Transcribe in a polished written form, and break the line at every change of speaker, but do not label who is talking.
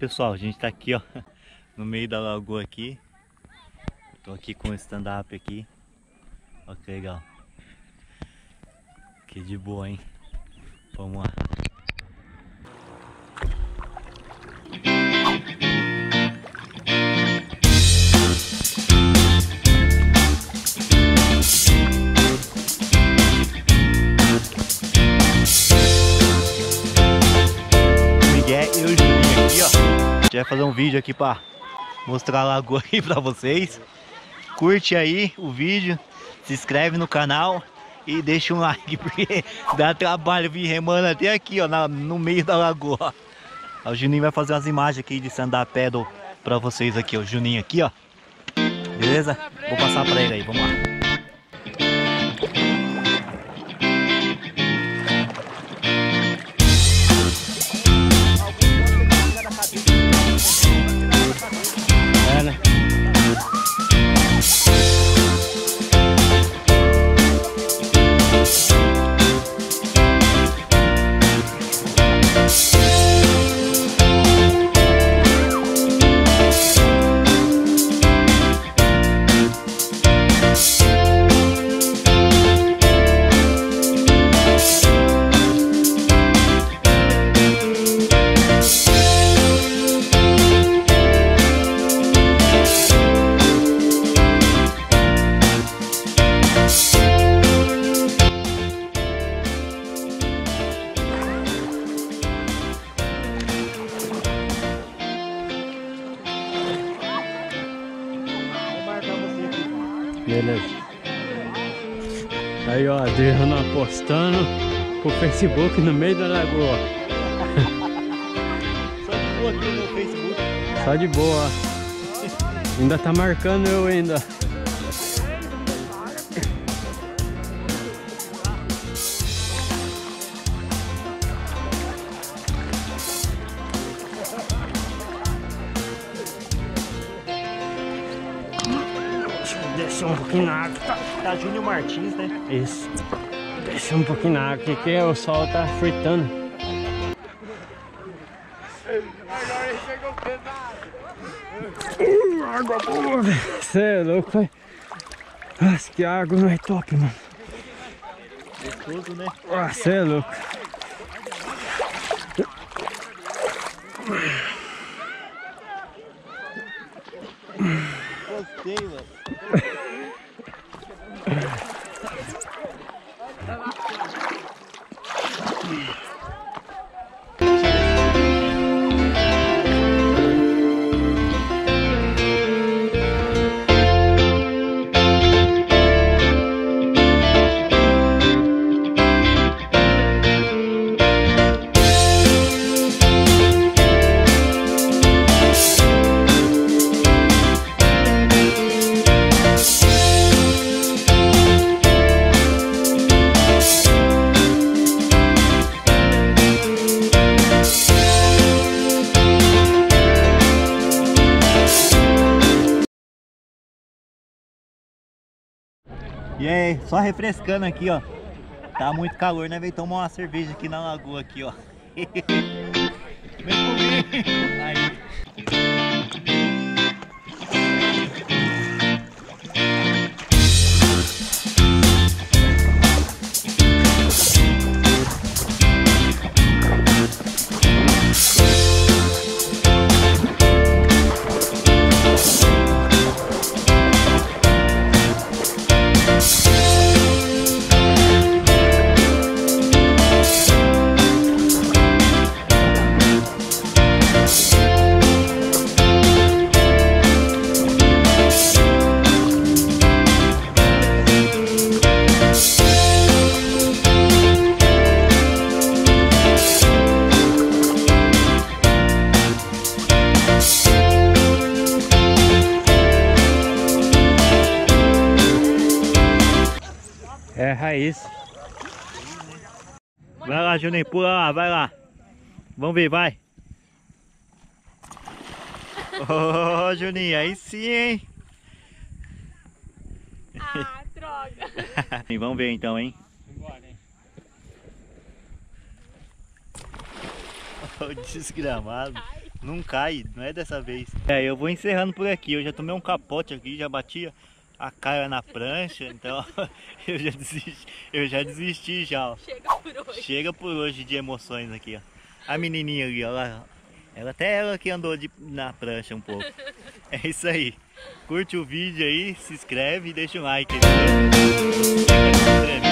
pessoal, a gente tá aqui, ó, no meio da lagoa aqui. Tô aqui com o stand-up aqui. Ó que legal. Que de boa, hein? Vamos lá. Miguel e o Juninho aqui, ó. A gente vai fazer um vídeo aqui pra mostrar a lagoa aí pra vocês. Curte aí o vídeo, se inscreve no canal e deixa um like, porque dá trabalho vir remando até aqui, ó, no meio da lagoa. O Juninho vai fazer umas imagens aqui de stand-up paddle pra vocês aqui, ó. O Juninho aqui, ó. Beleza? Vou passar pra ele aí, vamos lá.
Beleza. Aí ó, Adriano apostando pro Facebook no meio da lagoa.
Só de boa aqui no Facebook.
Só de boa. Ainda tá marcando eu ainda. Deixa um pouquinho na água.
Tá Júnior Martins, né?
Isso. Deixa um pouquinho na água, que o sol tá fritando. Água boa, velho. Você é louco, velho. Nossa, que água não é top, mano.
Gostoso, né?
Você é louco.
Gostei, mano. E aí, só refrescando aqui, ó. Tá muito calor, né? Veio tomar uma cerveja aqui na lagoa aqui, ó. Vem comigo. Aí.
É raiz.
Vai lá, Juninho, pula lá, vai lá. Vamos ver, vai. Ô, Juninho, aí sim, hein?
Ah, droga.
Vamos ver então, hein?
Vambora, hein?
O desgramado. Não cai, não é dessa vez. Eu vou encerrando por aqui. Eu já tomei um capote aqui, já bati a cara na prancha, então eu já desisti já. Ó.
Chega por hoje.
Chega por hoje de emoções aqui, ó. A menininha ali, ó. Até ela que andou na prancha um pouco. É isso aí. Curte o vídeo aí, se inscreve e deixa um like aí.